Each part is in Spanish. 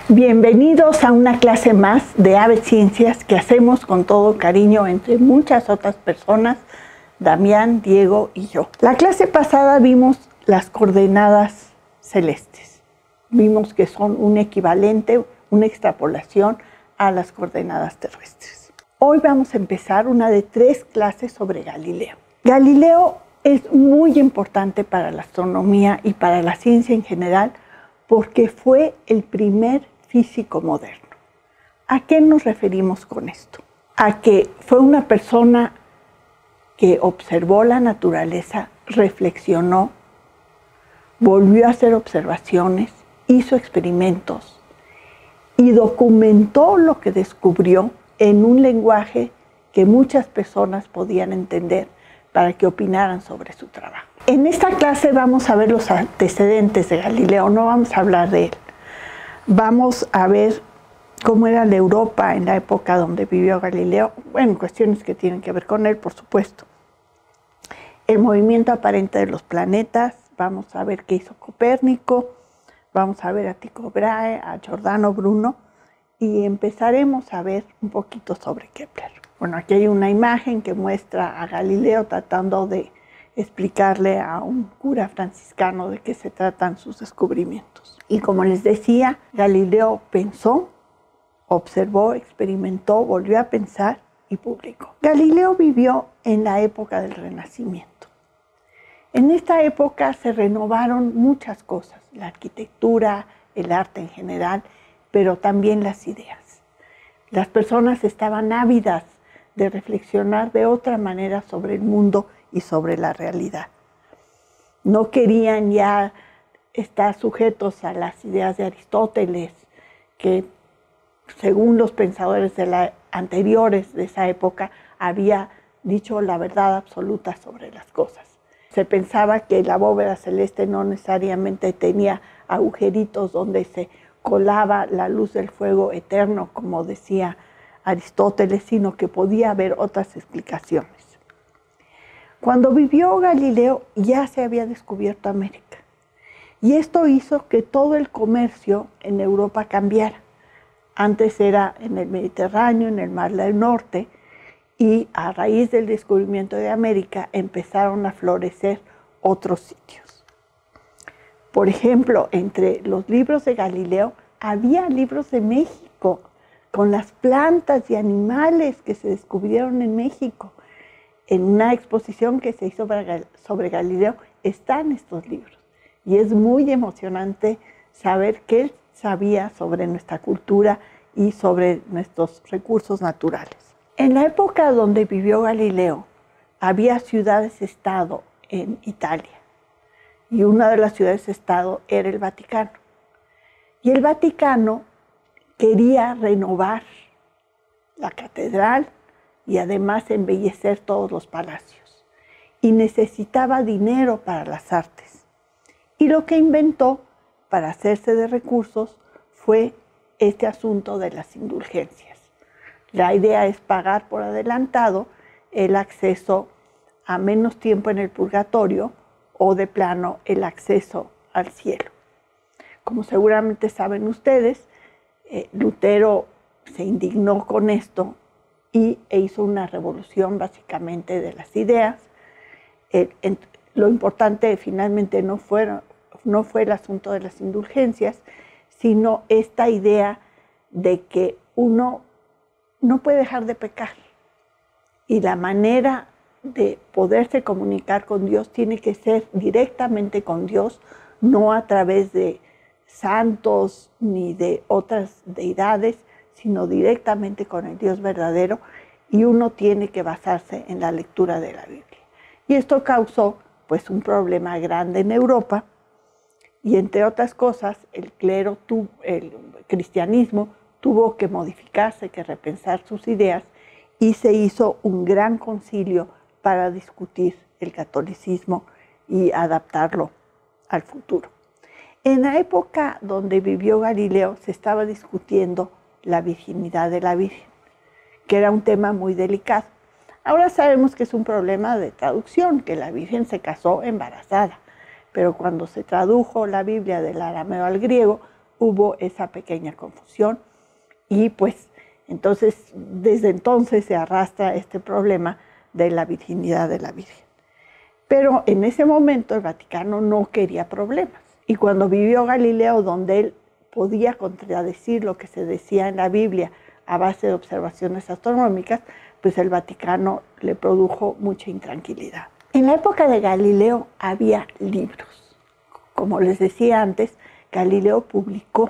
Bienvenidos a una clase más de Ave Ciencias que hacemos con todo cariño entre muchas otras personas, Damián, Diego y yo. La clase pasada vimos las coordenadas celestes. Vimos que son un equivalente, una extrapolación a las coordenadas terrestres. Hoy vamos a empezar una de 3 clases sobre Galileo. Galileo es muy importante para la astronomía y para la ciencia en general porque fue el primer físico moderno. ¿A qué nos referimos con esto? A que fue una persona que observó la naturaleza, reflexionó, volvió a hacer observaciones, hizo experimentos y documentó lo que descubrió en un lenguaje que muchas personas podían entender para que opinaran sobre su trabajo. En esta clase vamos a ver los antecedentes de Galileo, no vamos a hablar de él. Vamos a ver cómo era la Europa en la época donde vivió Galileo, bueno, cuestiones que tienen que ver con él, por supuesto. El movimiento aparente de los planetas, vamos a ver qué hizo Copérnico, vamos a ver a Tycho Brahe, a Giordano Bruno, y empezaremos a ver un poquito sobre Kepler. Bueno, aquí hay una imagen que muestra a Galileo tratando de explicarle a un cura franciscano de qué se tratan sus descubrimientos. Y como les decía, Galileo pensó, observó, experimentó, volvió a pensar y publicó. Galileo vivió en la época del Renacimiento. En esta época se renovaron muchas cosas, la arquitectura, el arte en general, pero también las ideas. Las personas estaban ávidas de reflexionar de otra manera sobre el mundo y sobre la realidad. No querían ya estar sujetos a las ideas de Aristóteles, que según los pensadores anteriores de esa época había dicho la verdad absoluta sobre las cosas. Se pensaba que la bóveda celeste no necesariamente tenía agujeritos donde se colaba la luz del fuego eterno, como decía Aristóteles, sino que podía haber otras explicaciones. Cuando vivió Galileo ya se había descubierto América y esto hizo que todo el comercio en Europa cambiara. Antes era en el Mediterráneo, en el Mar del Norte, y a raíz del descubrimiento de América empezaron a florecer otros sitios. Por ejemplo, entre los libros de Galileo había libros de México, con las plantas y animales que se descubrieron en México. En una exposición que se hizo sobre Galileo están estos libros. Y es muy emocionante saber qué él sabía sobre nuestra cultura y sobre nuestros recursos naturales. En la época donde vivió Galileo, había ciudades-estado en Italia. Y una de las ciudades-estado era el Vaticano. Y el Vaticano quería renovar la catedral y además embellecer todos los palacios. Y necesitaba dinero para las artes. Y lo que inventó para hacerse de recursos fue este asunto de las indulgencias. La idea es pagar por adelantado el acceso a menos tiempo en el purgatorio o de plano el acceso al cielo. Como seguramente saben ustedes, Lutero se indignó con esto e hizo una revolución básicamente de las ideas. Lo importante finalmente no fue el asunto de las indulgencias, sino esta idea de que uno no puede dejar de pecar. Y la manera de poderse comunicar con Dios tiene que ser directamente con Dios, no a través de santos ni de otras deidades, sino directamente con el Dios verdadero, y uno tiene que basarse en la lectura de la Biblia. Y esto causó pues un problema grande en Europa, y entre otras cosas el cristianismo tuvo que modificarse, que repensar sus ideas, y se hizo un gran concilio para discutir el catolicismo y adaptarlo al futuro. En la época donde vivió Galileo se estaba discutiendo la virginidad de la Virgen, que era un tema muy delicado. Ahora sabemos que es un problema de traducción, que la Virgen se casó embarazada, pero cuando se tradujo la Biblia del arameo al griego, hubo esa pequeña confusión y pues entonces desde entonces se arrastra este problema de la virginidad de la Virgen. Pero en ese momento el Vaticano no quería problemas y cuando vivió Galileo, donde él podía contradecir lo que se decía en la Biblia a base de observaciones astronómicas, pues el Vaticano le produjo mucha intranquilidad. En la época de Galileo había libros. Como les decía antes, Galileo publicó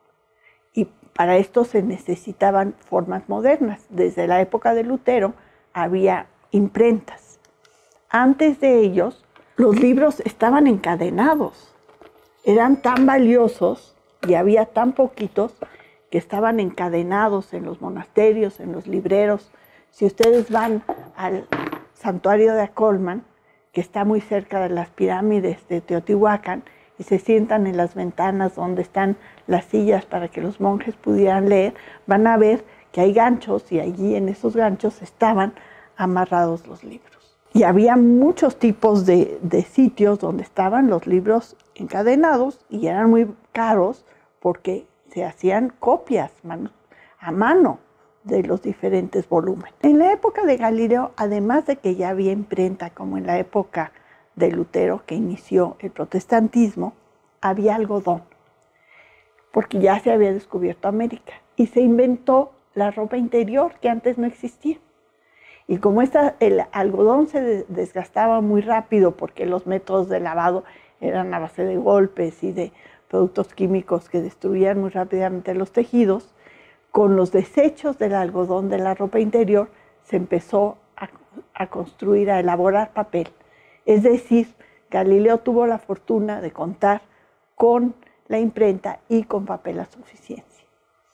y para esto se necesitaban formas modernas. Desde la época de Lutero había imprentas. Antes de ellos, los libros estaban encadenados. Eran tan valiosos y había tan poquitos que estaban encadenados en los monasterios, en los libreros. Si ustedes van al santuario de Acolman, que está muy cerca de las pirámides de Teotihuacán, y se sientan en las ventanas donde están las sillas para que los monjes pudieran leer, van a ver que hay ganchos y allí en esos ganchos estaban amarrados los libros. Y había muchos tipos de sitios donde estaban los libros encadenados y eran muy caros porque se hacían copias a mano de los diferentes volúmenes. En la época de Galileo, además de que ya había imprenta, como en la época de Lutero, que inició el protestantismo, había algodón, porque ya se había descubierto América y se inventó la ropa interior que antes no existía. Y como el algodón se desgastaba muy rápido porque los métodos de lavado eran a base de golpes y de productos químicos que destruían muy rápidamente los tejidos, con los desechos del algodón de la ropa interior se empezó a construir, a elaborar papel. Es decir, Galileo tuvo la fortuna de contar con la imprenta y con papel a suficiencia.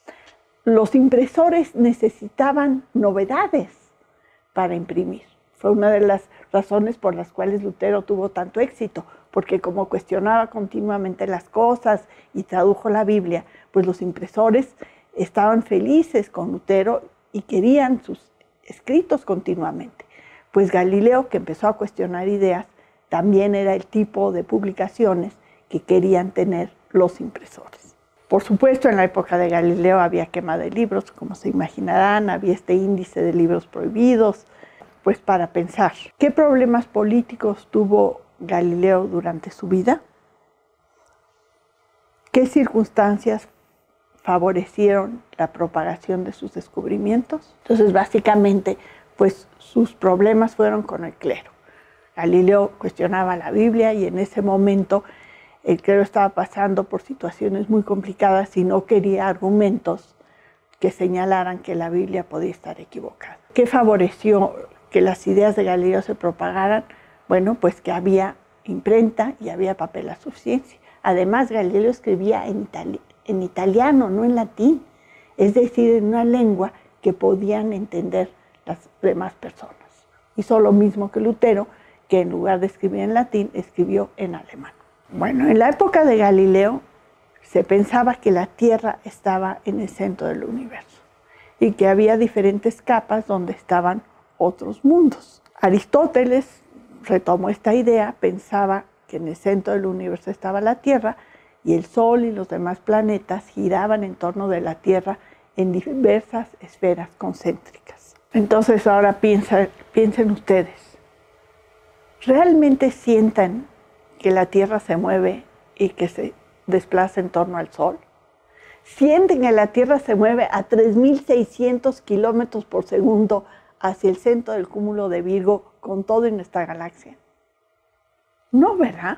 Los impresores necesitaban novedades para imprimir. Fue una de las razones por las cuales Lutero tuvo tanto éxito, porque como cuestionaba continuamente las cosas y tradujo la Biblia, pues los impresores estaban felices con Lutero y querían sus escritos continuamente. Pues Galileo, que empezó a cuestionar ideas, también era el tipo de publicaciones que querían tener los impresores. Por supuesto, en la época de Galileo había quema de libros, como se imaginarán, había este índice de libros prohibidos, pues para pensar, ¿qué problemas políticos tuvo Galileo durante su vida? ¿Qué circunstancias favorecieron la propagación de sus descubrimientos? Entonces, básicamente, pues sus problemas fueron con el clero. Galileo cuestionaba la Biblia y en ese momento el clero estaba pasando por situaciones muy complicadas y no quería argumentos que señalaran que la Biblia podía estar equivocada. ¿Qué favoreció que las ideas de Galileo se propagaran? Bueno, pues que había imprenta y había papel a suficiencia. Además, Galileo escribía en italiano, no en latín, es decir, en una lengua que podían entender las demás personas. Hizo lo mismo que Lutero, que en lugar de escribir en latín, escribió en alemán. Bueno, en la época de Galileo se pensaba que la Tierra estaba en el centro del universo y que había diferentes capas donde estaban otros mundos. Aristóteles retomó esta idea, pensaba que en el centro del universo estaba la Tierra y el Sol y los demás planetas giraban en torno de la Tierra en diversas esferas concéntricas. Entonces ahora piensen ustedes, ¿realmente sientan que la Tierra se mueve y que se desplaza en torno al Sol? ¿Sienten que la Tierra se mueve a 3.600 kilómetros por segundo hacia el centro del cúmulo de Virgo con todo en nuestra galaxia? No, ¿verdad?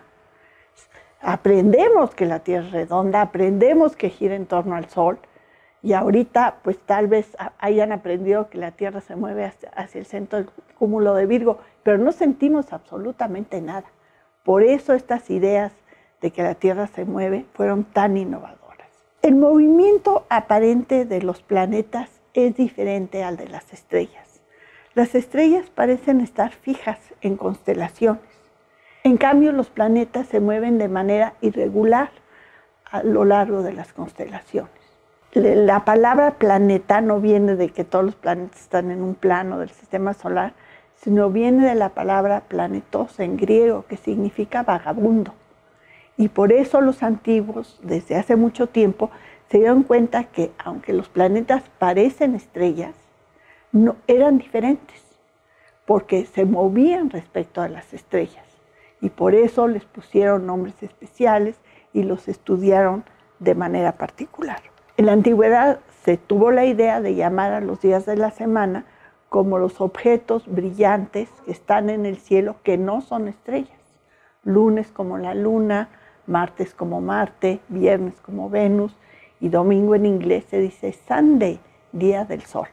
Aprendemos que la Tierra es redonda, aprendemos que gira en torno al Sol y ahorita pues tal vez hayan aprendido que la Tierra se mueve hacia el centro del cúmulo de Virgo, pero no sentimos absolutamente nada. Por eso estas ideas de que la Tierra se mueve fueron tan innovadoras. El movimiento aparente de los planetas es diferente al de las estrellas. Las estrellas parecen estar fijas en constelaciones. En cambio, los planetas se mueven de manera irregular a lo largo de las constelaciones. La palabra planeta no viene de que todos los planetas están en un plano del sistema solar, sino viene de la palabra planetos en griego, que significa vagabundo. Y por eso los antiguos, desde hace mucho tiempo, se dieron cuenta que aunque los planetas parecen estrellas, no, eran diferentes, porque se movían respecto a las estrellas. Y por eso les pusieron nombres especiales y los estudiaron de manera particular. En la antigüedad se tuvo la idea de llamar a los días de la semana como los objetos brillantes que están en el cielo que no son estrellas. Lunes como la luna, martes como Marte, viernes como Venus y domingo en inglés se dice Sunday, día del sol.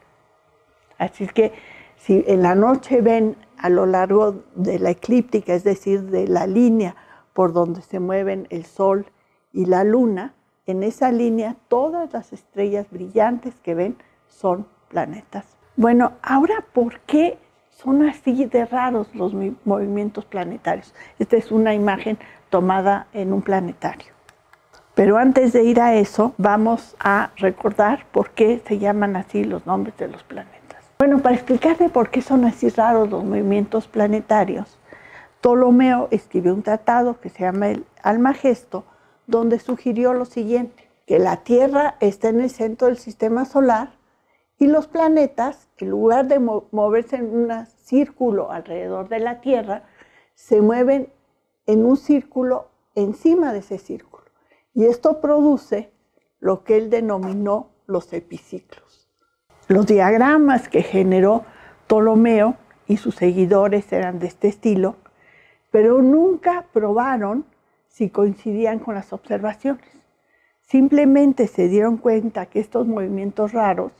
Así es que si en la noche ven a lo largo de la eclíptica, es decir, de la línea por donde se mueven el sol y la luna, en esa línea todas las estrellas brillantes que ven son planetas. Bueno, ahora, ¿por qué son así de raros los movimientos planetarios? Esta es una imagen tomada en un planetario. Pero antes de ir a eso, vamos a recordar por qué se llaman así los nombres de los planetas. Bueno, para explicarle por qué son así raros los movimientos planetarios, Ptolomeo escribió un tratado que se llama el Almagesto, donde sugirió lo siguiente, que la Tierra está en el centro del sistema solar y los planetas, en lugar de moverse en un círculo alrededor de la Tierra, se mueven en un círculo encima de ese círculo. Y esto produce lo que él denominó los epiciclos. Los diagramas que generó Ptolomeo y sus seguidores eran de este estilo, pero nunca probaron si coincidían con las observaciones. Simplemente se dieron cuenta que estos movimientos raros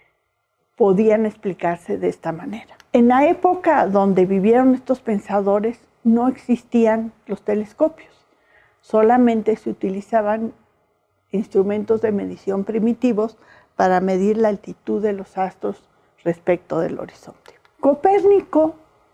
podían explicarse de esta manera. En la época donde vivieron estos pensadores no existían los telescopios, solamente se utilizaban instrumentos de medición primitivos para medir la altitud de los astros respecto del horizonte. Copérnico,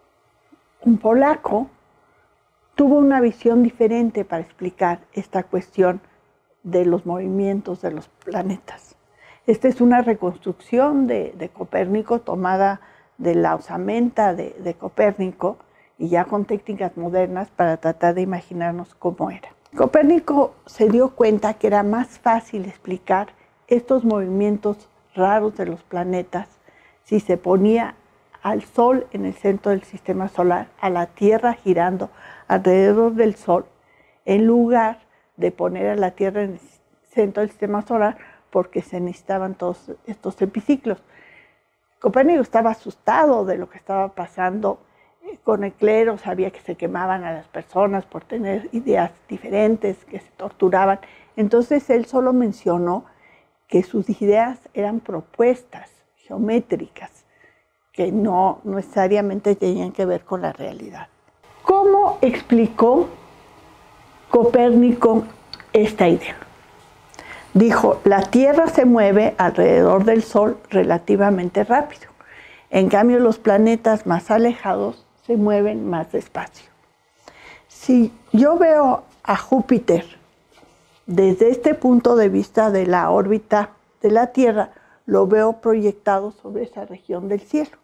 un polaco, tuvo una visión diferente para explicar esta cuestión de los movimientos de los planetas. Esta es una reconstrucción de Copérnico tomada de la osamenta de Copérnico y ya con técnicas modernas para tratar de imaginarnos cómo era. Copérnico se dio cuenta que era más fácil explicar estos movimientos raros de los planetas si se ponía al Sol en el centro del sistema solar, a la Tierra girando alrededor del Sol, en lugar de poner a la Tierra en el centro del sistema solar, porque se necesitaban todos estos epiciclos. Copérnico estaba asustado de lo que estaba pasando con el clero, sabía que se quemaban a las personas por tener ideas diferentes, que se torturaban. Entonces él solo mencionó que sus ideas eran propuestas geométricas, que no necesariamente tenían que ver con la realidad. ¿Cómo explicó Copérnico esta idea? Dijo, la Tierra se mueve alrededor del Sol relativamente rápido. En cambio, los planetas más alejados se mueven más despacio. Si yo veo a Júpiter desde este punto de vista de la órbita de la Tierra, lo veo proyectado sobre esa región del cielo.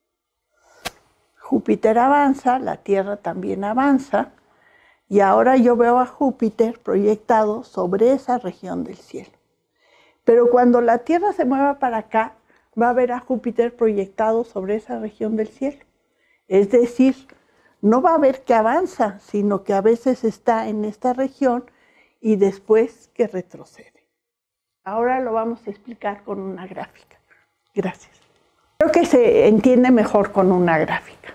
Júpiter avanza, la Tierra también avanza, y ahora yo veo a Júpiter proyectado sobre esa región del cielo. Pero cuando la Tierra se mueva para acá, va a ver a Júpiter proyectado sobre esa región del cielo. Es decir, no va a ver que avanza, sino que a veces está en esta región y después que retrocede. Ahora lo vamos a explicar con una gráfica. Gracias. Creo que se entiende mejor con una gráfica.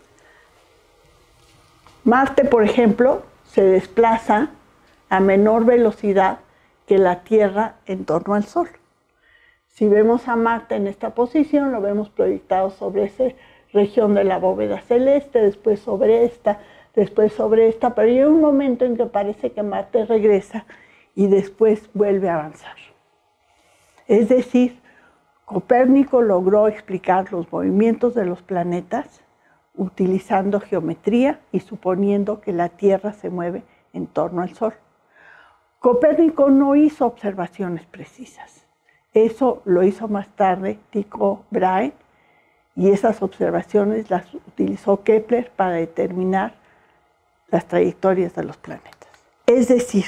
Marte, por ejemplo, se desplaza a menor velocidad que la Tierra en torno al Sol. Si vemos a Marte en esta posición, lo vemos proyectado sobre esa región de la bóveda celeste, después sobre esta, pero hay un momento en que parece que Marte regresa y después vuelve a avanzar. Es decir, Copérnico logró explicar los movimientos de los planetas utilizando geometría y suponiendo que la Tierra se mueve en torno al Sol. Copérnico no hizo observaciones precisas. Eso lo hizo más tarde Tycho Brahe, y esas observaciones las utilizó Kepler para determinar las trayectorias de los planetas. Es decir,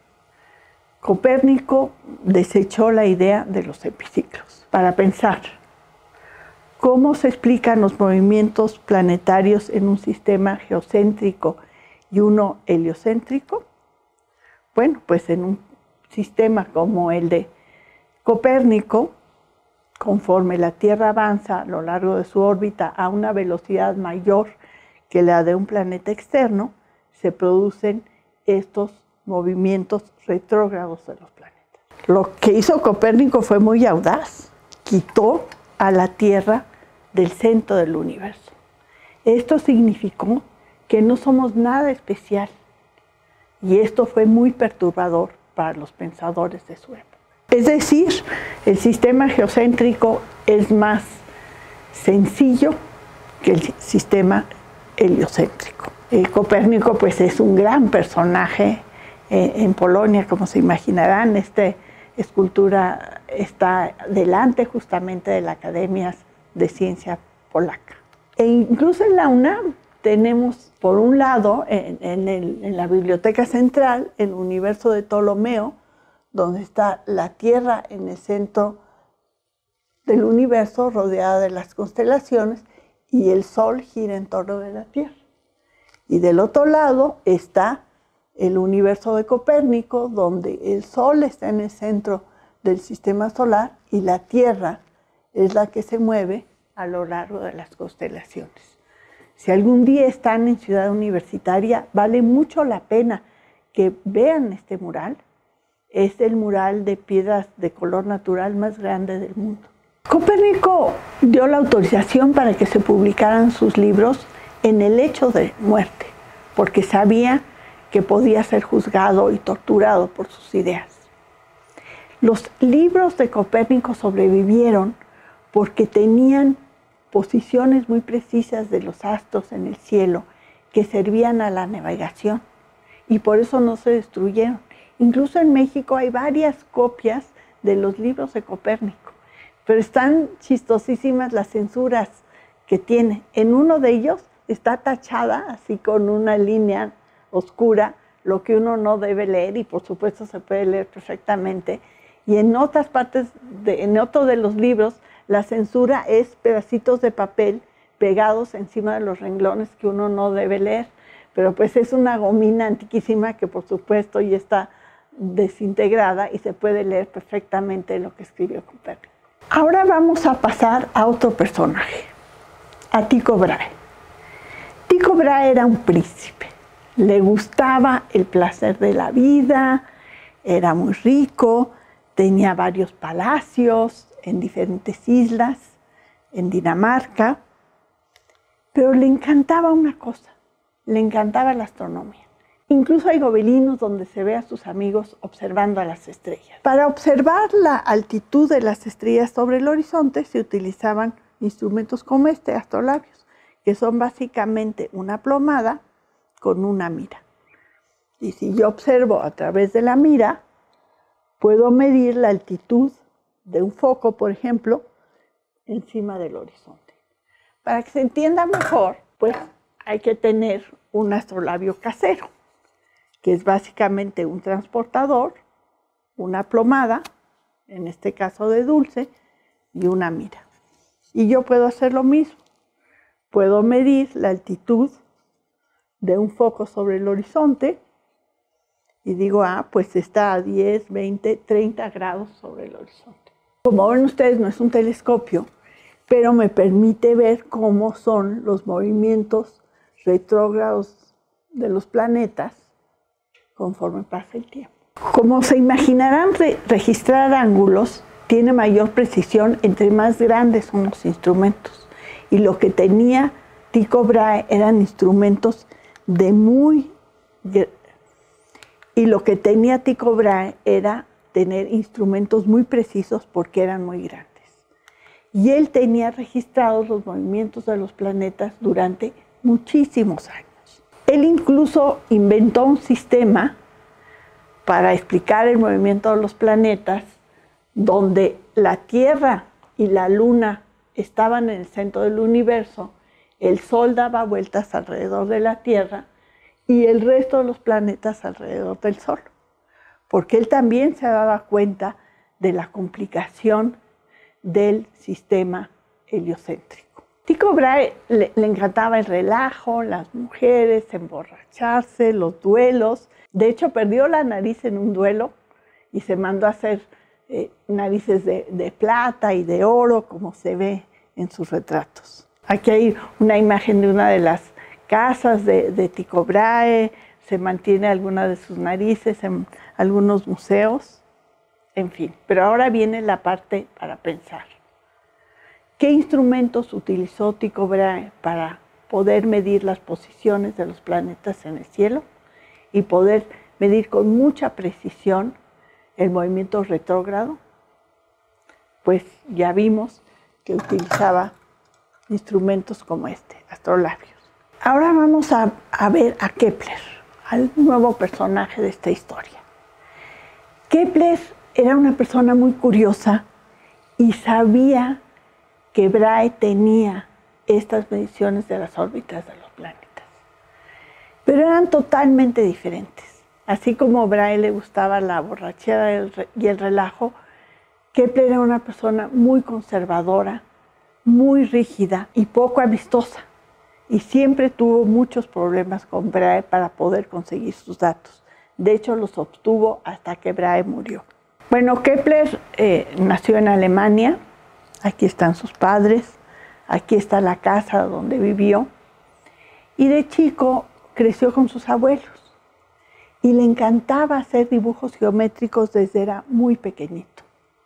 Copérnico desechó la idea de los epiciclos para pensar cómo se explican los movimientos planetarios en un sistema geocéntrico y uno heliocéntrico. Bueno, pues en un sistema como el de Copérnico, conforme la Tierra avanza a lo largo de su órbita a una velocidad mayor que la de un planeta externo, se producen estos movimientos retrógrados de los planetas. Lo que hizo Copérnico fue muy audaz. Quitó a la Tierra del centro del universo. Esto significó que no somos nada especial. Y esto fue muy perturbador para los pensadores de su época. Es decir, el sistema geocéntrico es más sencillo que el sistema heliocéntrico. Copérnico pues es un gran personaje en Polonia, como se imaginarán. Esta escultura está delante justamente de la Academia de Ciencia Polaca. E incluso en la UNAM tenemos, por un lado, en la Biblioteca Central, el universo de Ptolomeo, donde está la Tierra en el centro del universo, rodeada de las constelaciones, y el Sol gira en torno de la Tierra. Y del otro lado está el universo de Copérnico, donde el Sol está en el centro del sistema solar y la Tierra es la que se mueve a lo largo de las constelaciones. Si algún día están en Ciudad Universitaria, vale mucho la pena que vean este mural. Es el mural de piedras de color natural más grande del mundo. Copérnico dio la autorización para que se publicaran sus libros en el lecho de muerte, porque sabía que podía ser juzgado y torturado por sus ideas. Los libros de Copérnico sobrevivieron porque tenían posiciones muy precisas de los astros en el cielo que servían a la navegación y por eso no se destruyeron. Incluso en México hay varias copias de los libros de Copérnico, pero están chistosísimas las censuras que tiene. En uno de ellos está tachada, así con una línea oscura, lo que uno no debe leer, y por supuesto se puede leer perfectamente. Y en otras partes, en otro de los libros, la censura es pedacitos de papel pegados encima de los renglones que uno no debe leer. Pero pues es una gomina antiquísima que por supuesto ya está desintegrada y se puede leer perfectamente lo que escribió Copérnico. Ahora vamos a pasar a otro personaje, a Tycho Brahe. Tycho Brahe era un príncipe, le gustaba el placer de la vida, era muy rico, tenía varios palacios en diferentes islas, en Dinamarca, pero le encantaba una cosa, le encantaba la astronomía. Incluso hay gobelinos donde se ve a sus amigos observando a las estrellas. Para observar la altitud de las estrellas sobre el horizonte se utilizaban instrumentos como este, astrolabios, que son básicamente una plomada con una mira. Y si yo observo a través de la mira, puedo medir la altitud de un foco, por ejemplo, encima del horizonte. Para que se entienda mejor, pues hay que tener un astrolabio casero, que es básicamente un transportador, una plomada, en este caso de dulce, y una mira. Y yo puedo hacer lo mismo. Puedo medir la altitud de un foco sobre el horizonte y digo, pues está a 10, 20, 30 grados sobre el horizonte. Como ven ustedes, no es un telescopio, pero me permite ver cómo son los movimientos retrógrados de los planetas conforme pasa el tiempo. Como se imaginarán, registrar ángulos tiene mayor precisión entre más grandes son los instrumentos. Y lo que tenía Tycho Brahe eran instrumentos de era tener instrumentos muy precisos porque eran muy grandes. Y él tenía registrados los movimientos de los planetas durante muchísimos años. Él incluso inventó un sistema para explicar el movimiento de los planetas donde la Tierra y la Luna estaban en el centro del universo, el Sol daba vueltas alrededor de la Tierra y el resto de los planetas alrededor del Sol, porque él también se daba cuenta de la complicación del sistema heliocéntrico. Tycho Brahe le encantaba el relajo, las mujeres, emborracharse, los duelos. De hecho, perdió la nariz en un duelo y se mandó a hacer narices de plata y de oro, como se ve en sus retratos. Aquí hay una imagen de una de las casas de Tycho Brahe, se mantiene alguna de sus narices en algunos museos, en fin. Pero ahora viene la parte para pensar. ¿Qué instrumentos utilizó Tycho Brahe para poder medir las posiciones de los planetas en el cielo y poder medir con mucha precisión el movimiento retrógrado? Pues ya vimos que utilizaba instrumentos como este, astrolabios. Ahora vamos a ver a Kepler, al nuevo personaje de esta historia. Kepler era una persona muy curiosa y sabía que Brahe tenía estas mediciones de las órbitas de los planetas, pero eran totalmente diferentes. Así como a Brahe le gustaba la borrachera y el relajo, Kepler era una persona muy conservadora, muy rígida y poco amistosa, y siempre tuvo muchos problemas con Brahe para poder conseguir sus datos. De hecho, los obtuvo hasta que Brahe murió. Bueno, Kepler nació en Alemania. Aquí están sus padres, aquí está la casa donde vivió, y de chico creció con sus abuelos y le encantaba hacer dibujos geométricos desde era muy pequeñito.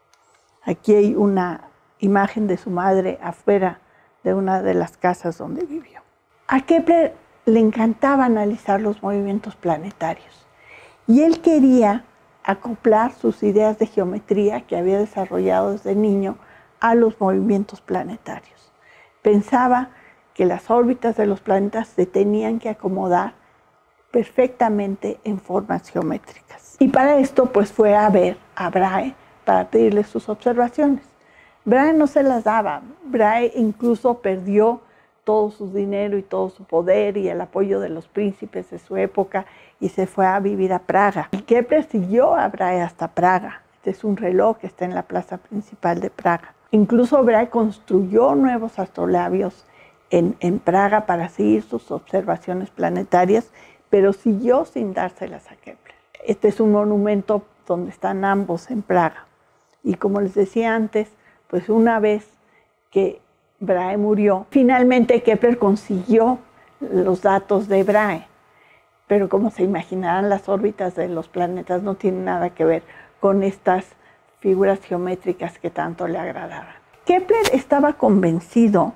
Aquí hay una imagen de su madre afuera de una de las casas donde vivió. A Kepler le encantaba analizar los movimientos planetarios y él quería acoplar sus ideas de geometría que había desarrollado desde niño a los movimientos planetarios. Pensaba que las órbitas de los planetas se tenían que acomodar perfectamente en formas geométricas. Y para esto pues fue a ver a Brahe para pedirle sus observaciones. Brahe no se las daba. Brahe incluso perdió todo su dinero y todo su poder y el apoyo de los príncipes de su época y se fue a vivir a Praga. Y Kepler siguió a Brahe hasta Praga. Este es un reloj que está en la plaza principal de Praga. Incluso Brahe construyó nuevos astrolabios en Praga para seguir sus observaciones planetarias, pero siguió sin dárselas a Kepler. Este es un monumento donde están ambos en Praga. Y como les decía antes, pues una vez que Brahe murió, finalmente Kepler consiguió los datos de Brahe. Pero como se imaginarán, las órbitas de los planetas no tienen nada que ver con estas figuras geométricas que tanto le agradaban. Kepler estaba convencido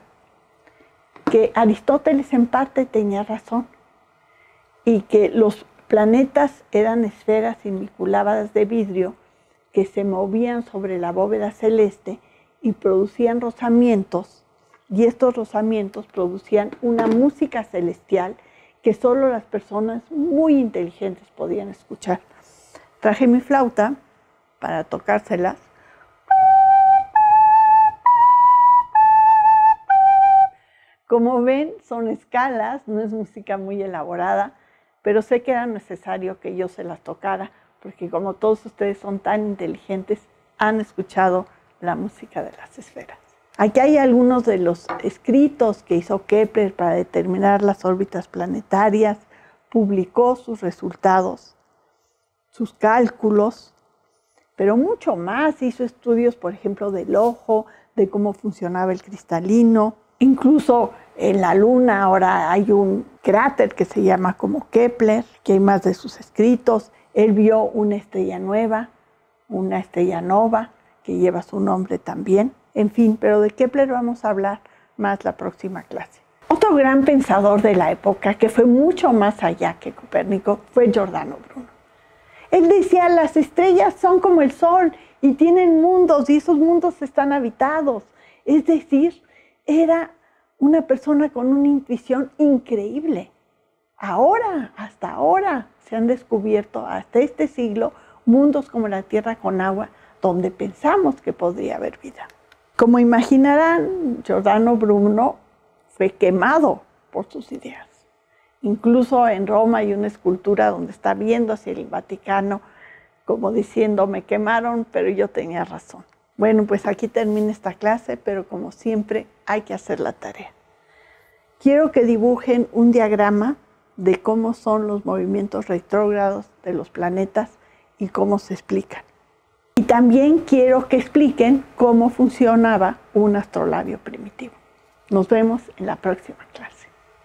que Aristóteles en parte tenía razón y que los planetas eran esferas inmaculadas de vidrio que se movían sobre la bóveda celeste y producían rozamientos, y estos rozamientos producían una música celestial que solo las personas muy inteligentes podían escuchar. Traje mi flauta para tocárselas. Como ven, son escalas, no es música muy elaborada, pero sé que era necesario que yo se las tocara, porque como todos ustedes son tan inteligentes, han escuchado la música de las esferas. Aquí hay algunos de los escritos que hizo Kepler para determinar las órbitas planetarias, publicó sus resultados, sus cálculos, pero mucho más. Hizo estudios, por ejemplo, del ojo, de cómo funcionaba el cristalino. Incluso en la Luna ahora hay un cráter que se llama como Kepler, que hay más de sus escritos. Él vio una estrella nueva, una estrella nova, que lleva su nombre también. En fin, pero de Kepler vamos a hablar más la próxima clase. Otro gran pensador de la época, que fue mucho más allá que Copérnico, fue Giordano Bruno. Él decía, las estrellas son como el sol y tienen mundos y esos mundos están habitados. Es decir, era una persona con una intuición increíble. Ahora, hasta ahora, se han descubierto, hasta este siglo, mundos como la Tierra con agua, donde pensamos que podría haber vida. Como imaginarán, Giordano Bruno fue quemado por sus ideas Incluso en Roma hay una escultura donde está viendo hacia el Vaticano, como diciendo, me quemaron, pero yo tenía razón. Bueno, pues aquí termina esta clase, pero como siempre hay que hacer la tarea. Quiero que dibujen un diagrama de cómo son los movimientos retrógrados de los planetas y cómo se explican. Y también quiero que expliquen cómo funcionaba un astrolabio primitivo. Nos vemos en la próxima clase.